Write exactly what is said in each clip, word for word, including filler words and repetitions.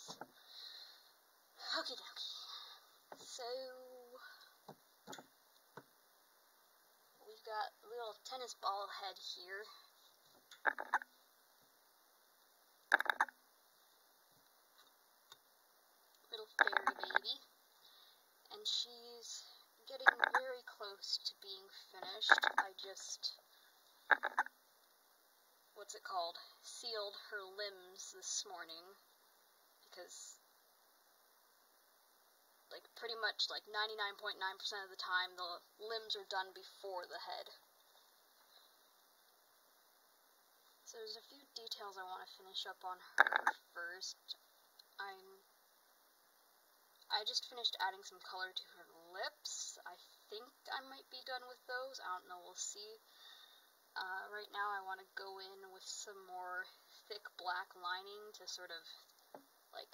Okie dokie. So, we've got a little tennis ball head here. Little fairy baby. And she's getting very close to being finished. I just, what's it called, sealed her limbs this morning, because, like, pretty much, like, ninety-nine point nine percent of the time, the limbs are done before the head. So there's a few details I want to finish up on her first. I'm, I just finished adding some color to her lips. I think I might be done with those. I don't know, we'll see. Uh, right now I want to go in with some more thick black lining to sort of, like,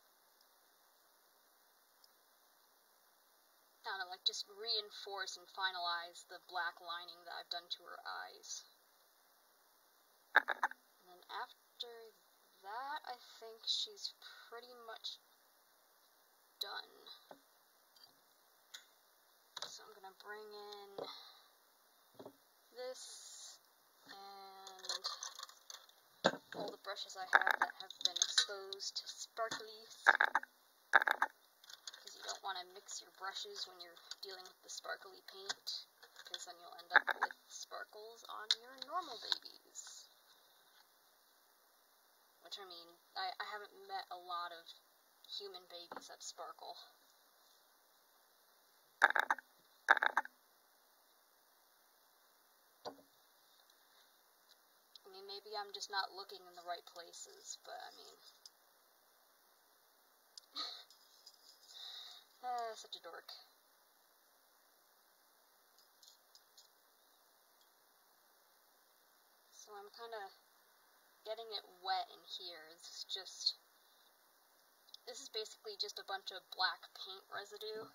I don't know, like, just reinforce and finalize the black lining that I've done to her eyes. And then after that, I think she's pretty much done. So I'm going to bring in this and all the brushes I have that have been exposed to sparklies, because you don't want to mix your brushes when you're dealing with the sparkly paint, because then you'll end up with sparkles on your normal babies. Which, I mean, I, I haven't met a lot of human babies that sparkle. I mean, maybe I'm just not looking in the right places, but I mean... uh, such a dork. So I'm kind of getting it wet in here. It's just... This is basically just a bunch of black paint residue.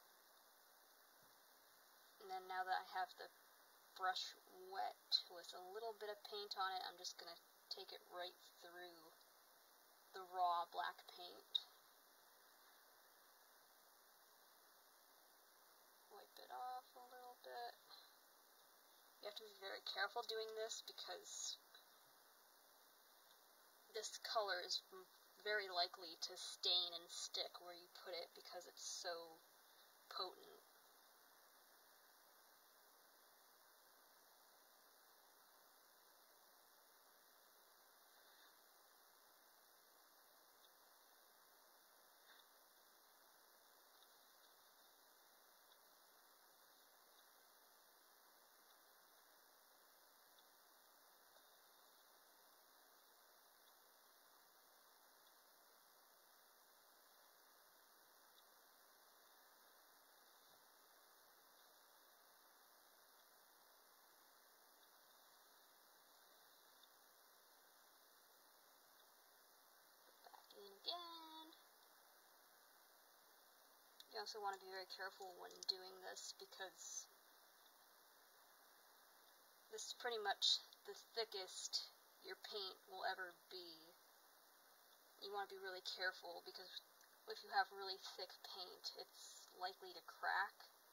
And then now that I have the brush wet with a little bit of paint on it, I'm just going to take it right through the raw black paint. Wipe it off a little bit. You have to be very careful doing this because this color is very likely to stain and stick where you put it because it's so potent. Again. You also want to be very careful when doing this because this is pretty much the thickest your paint will ever be. You want to be really careful because if you have really thick paint, it's likely to crack.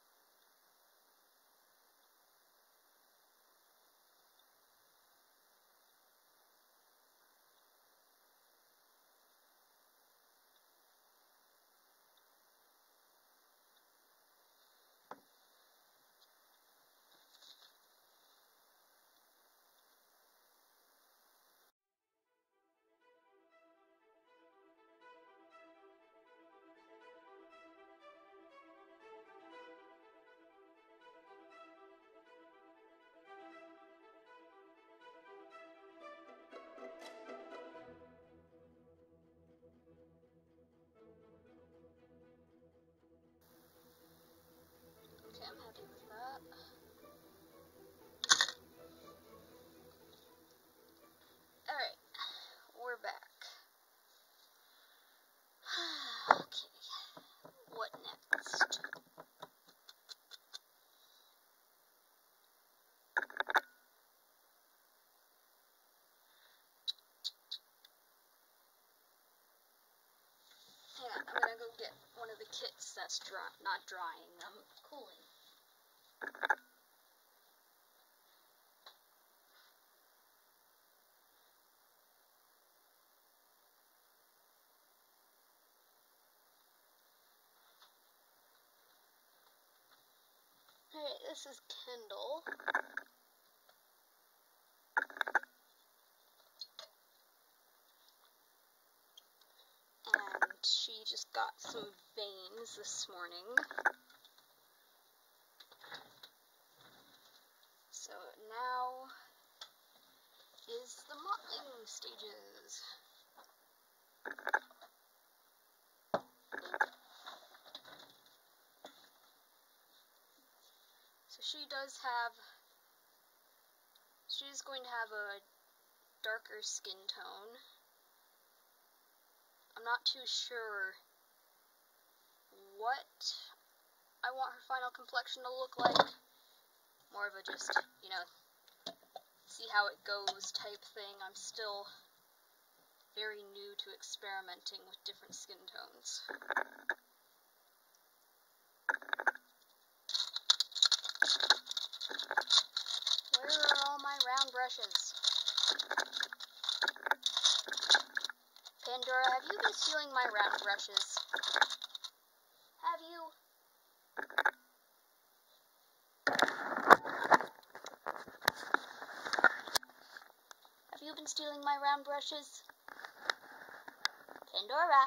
Okay, I'm happy with that. Alright, we're back. Okay, what next? get one of the kits that's dry, not drying, um, cooling. Alright, this is Kendall. And she just got some veins this morning. So now is the mottling stages. So she does have, she's going to have a darker skin tone. I'm not too sure what I want her final complexion to look like. More of a just, you know, see how it goes type thing. I'm still very new to experimenting with different skin tones. Where are all my round brushes? Pandora, have you been stealing my round brushes? Have you? Have you been stealing my round brushes? Pandora.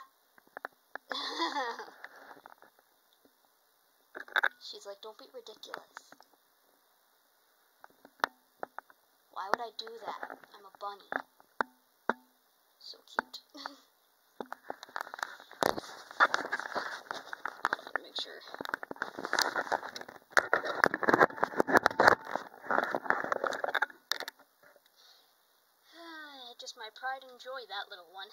She's like, don't be ridiculous. Why would I do that? I'm a bunny. So cute. Make sure. Just my pride and joy, that little one.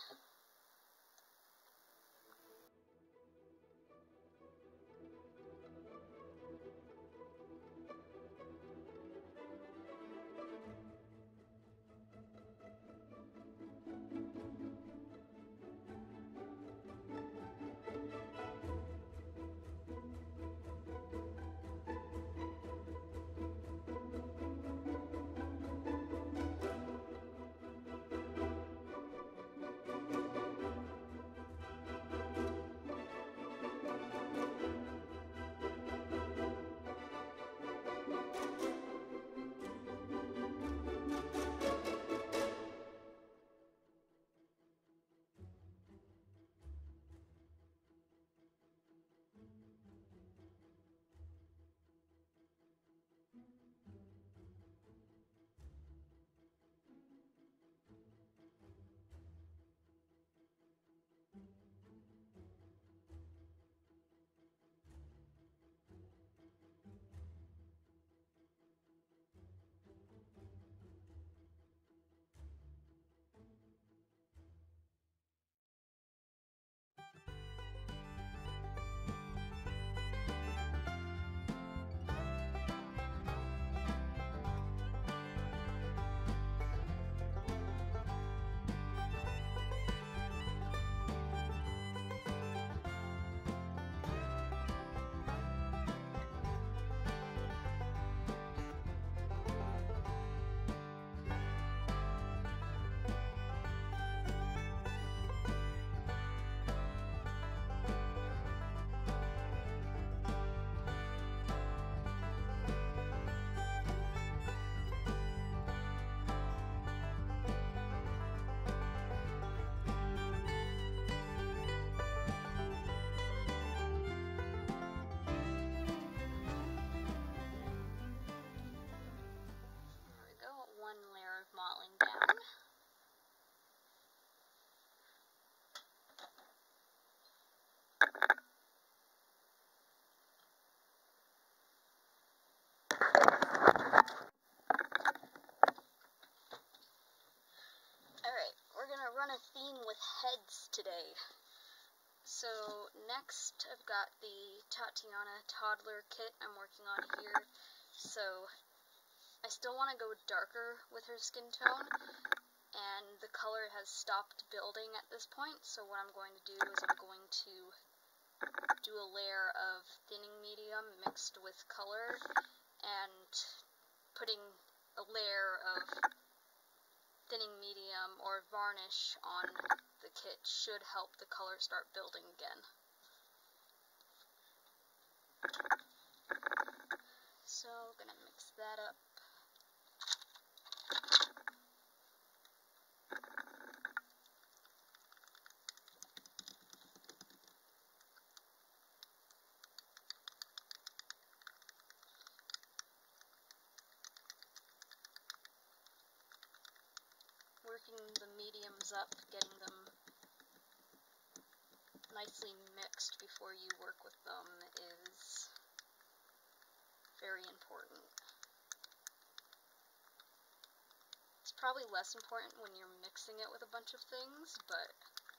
Run a theme with heads today. So next I've got the Tatiana toddler kit I'm working on here. So I still want to go darker with her skin tone, and the color has stopped building at this point, so what I'm going to do is I'm going to do a layer of thinning medium mixed with color, and putting a layer of thinning medium or varnish on the kit should help the color start building again. So, gonna mix that up. Working the mediums up, getting them nicely mixed before you work with them is very important. It's probably less important when you're mixing it with a bunch of things, but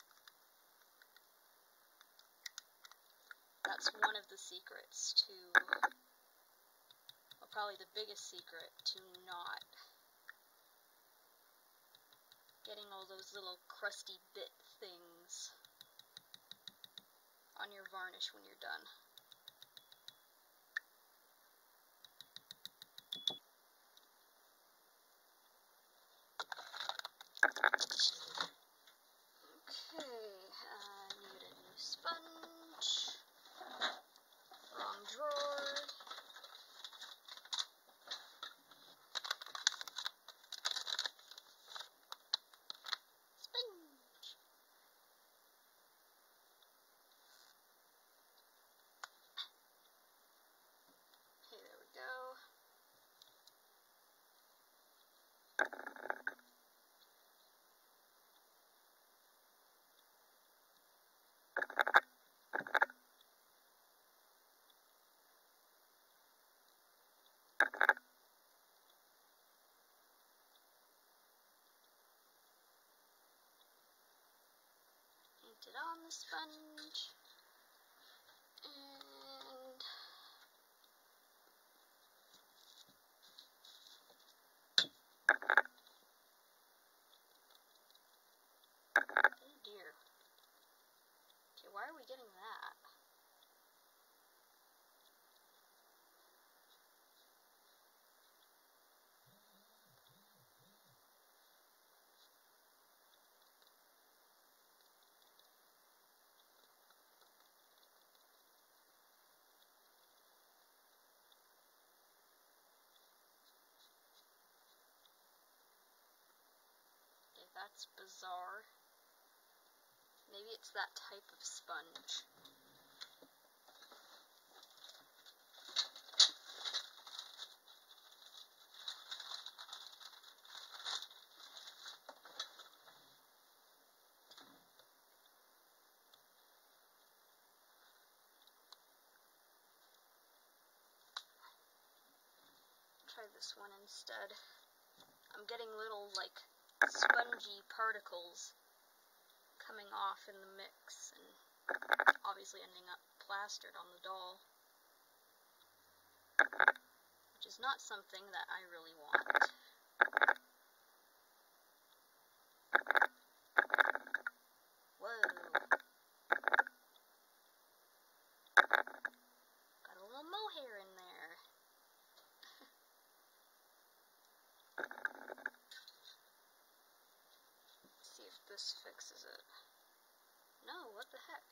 that's one of the secrets to, well, probably the biggest secret to not getting all those little crusty bit things on your varnish when you're done. Okay, I need a new sponge. Wrong drawer. Sponge. Okay, there we go. Paint it on the sponge. And oh dear. Okay, why are we getting that? Okay, that's bizarre. Maybe it's that type of sponge. Try this one instead. I'm getting little, like, spongy particles coming off in the mix, and obviously ending up plastered on the doll, which is not something that I really want. Whoa. Got a little mohair in there. Let's see if this fixes it. No, what the heck?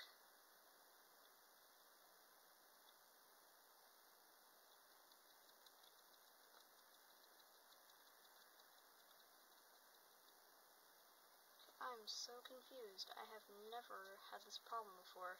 I'm so confused. I have never had this problem before.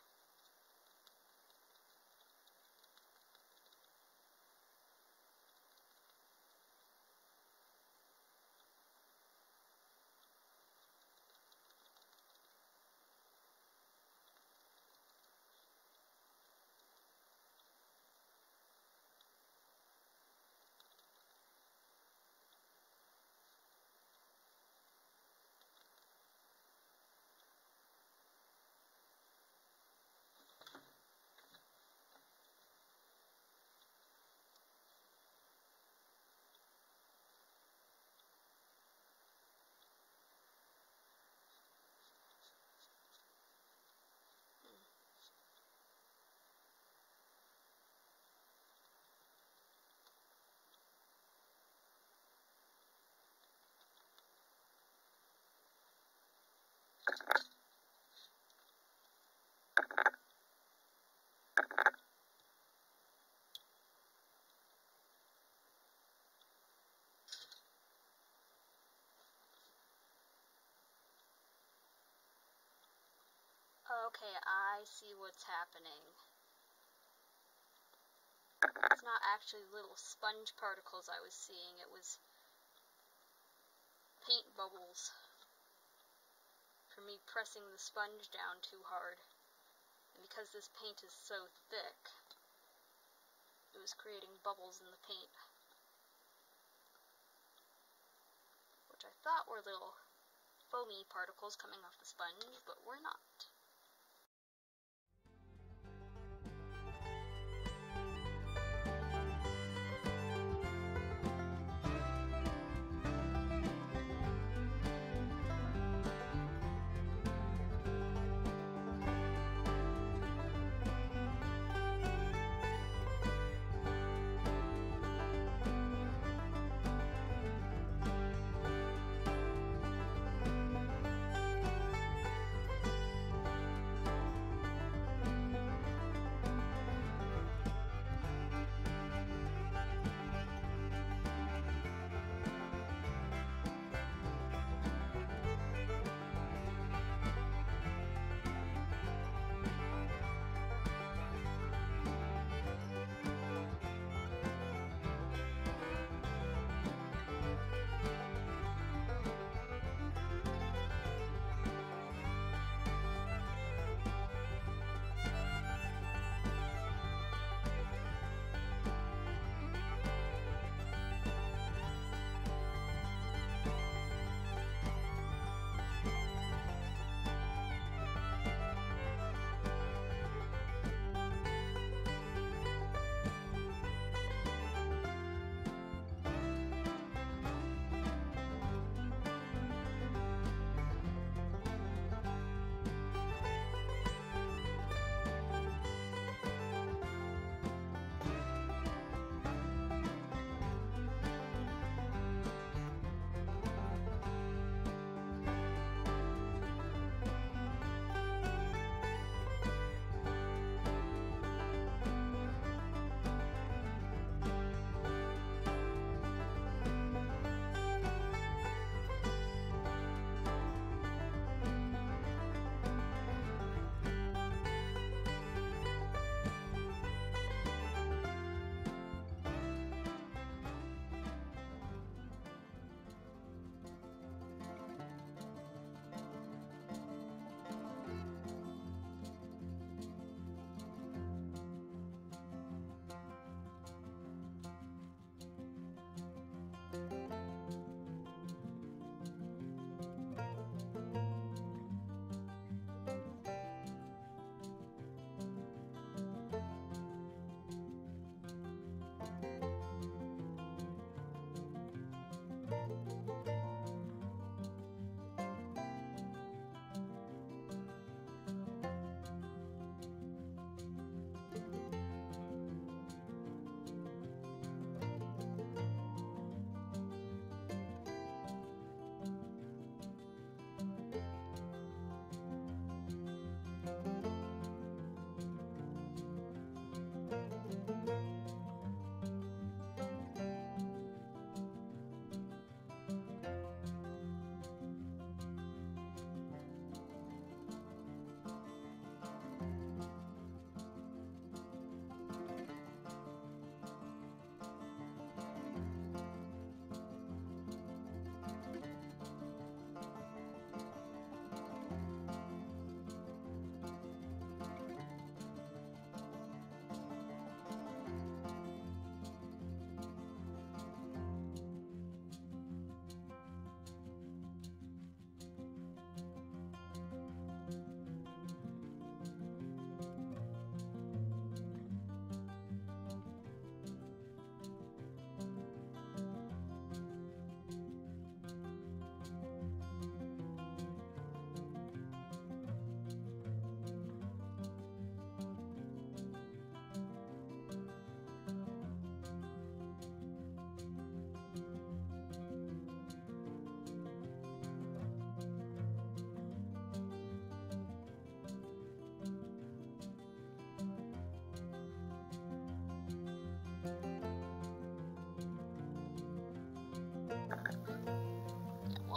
Okay, I see what's happening. It's not actually little sponge particles I was seeing, it was paint bubbles from me pressing the sponge down too hard. And because this paint is so thick, it was creating bubbles in the paint, which I thought were little foamy particles coming off the sponge, but were not.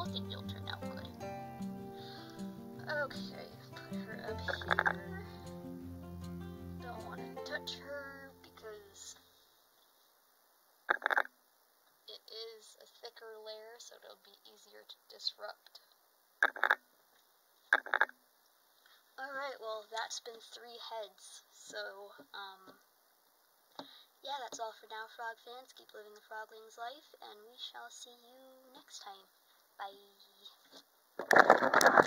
think you'll turn out good. Okay, put her up here. Don't want to touch her because it is a thicker layer, so it'll be easier to disrupt. Alright, well, that's been three heads, so, um, yeah, that's all for now, frog fans. Keep living the frogling's life, and we shall see you next time. Bye.